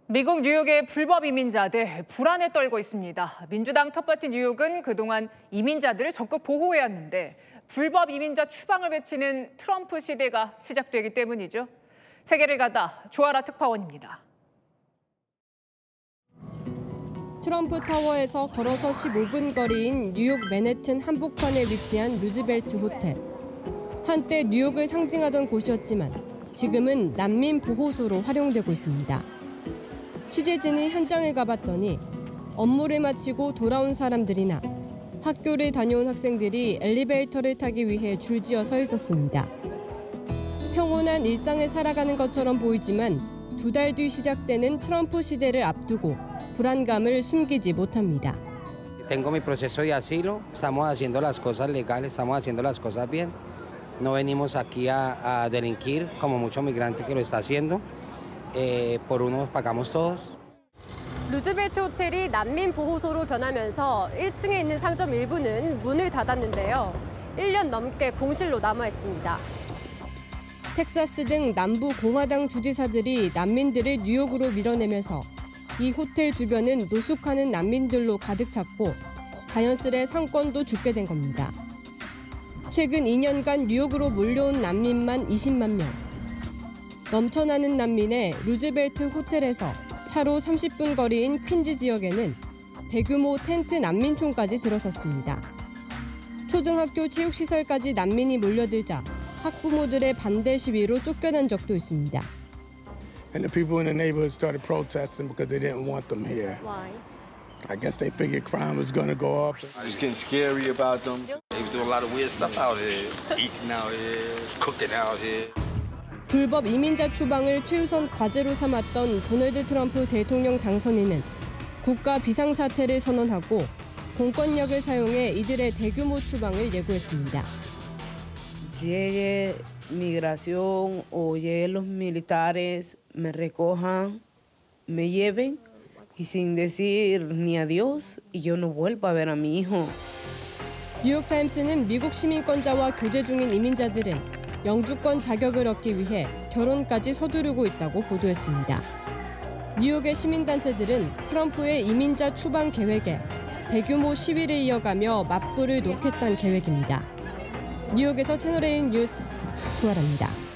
미국 뉴욕의 불법 이민자들 불안에 떨고 있습니다. 민주당 텃밭인 뉴욕은 그동안 이민자들을 적극 보호해왔는데 불법 이민자 추방을 외치는 트럼프 시대가 시작되기 때문이죠. 세계를 가다 조아라 특파원입니다. 트럼프 타워에서 걸어서 15분 거리인 뉴욕 맨해튼 한복판에 위치한 루즈벨트 호텔. 한때 뉴욕을 상징하던 곳이었지만 지금은 난민 보호소로 활용되고 있습니다. 취재진이 현장에 가봤더니 업무를 마치고 돌아온 사람들이나 학교를 다녀온 학생들이 엘리베이터를 타기 위해 줄지어 서 있었습니다. 평온한 일상을 살아가는 것처럼 보이지만 2달 뒤 시작되는 트럼프 시대를 앞두고 불안감을 숨기지 못합니다. Tengo mi proceso de asilo, estamos haciendo las cosas legales, estamos haciendo las cosas bien. No venimos aquí a delinquir como mucho migrante que lo está haciendo. por uno pagamos todos. 루즈벨트 호텔이 난민 보호소로 변하면서 1층에 있는 상점 일부는 문을 닫았는데요. 1년 넘게 공실로 남아 있습니다. 텍사스 등 남부 공화당 주지사들이 난민들을 뉴욕으로 밀어내면서 이 호텔 주변은 노숙하는 난민들로 가득 찼고 자연스레 상권도 죽게 된 겁니다. 최근 2년간 뉴욕으로 몰려온 난민만 20만 명. 넘쳐나는 난민의 루즈벨트 호텔에서 차로 30분 거리인 퀸즈 지역에는 대규모 텐트 난민촌까지 들어섰습니다. 초등학교 체육시설까지 난민이 몰려들자 학부모들의 반대 시위로 쫓겨난 적도 있습니다. And the people in the neighborhood started protesting because they didn't want them here. Why? I guess they figured crime was going to go up. It was getting scary about them. They was doing a lot of weird stuff out here. Eating out here, cooking out here. 불법 이민자 추방을 최우선 과제로 삼았던 도널드 트럼프 대통령 당선인은 국가 비상사태를 선언하고 공권력을 사용해 이들의 대규모 추방을 예고했습니다. Llegue migración o lleguen los militares, me recojan, me lleven y sin decir ni adiós y yo no vuelvo a ver a mi hijo. 뉴욕타임스는 미국 시민권자와 교제 중인 이민자들은 영주권 자격을 얻기 위해 결혼까지 서두르고 있다고 보도했습니다. 뉴욕의 시민단체들은 트럼프의 이민자 추방 계획에 대규모 시위를 이어가며 맞불을 놓겠다는 계획입니다. 뉴욕에서 채널A 뉴스 조아라입니다.